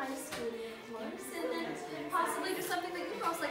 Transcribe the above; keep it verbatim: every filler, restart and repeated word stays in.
kind of school, of course, and then possibly just something that you most like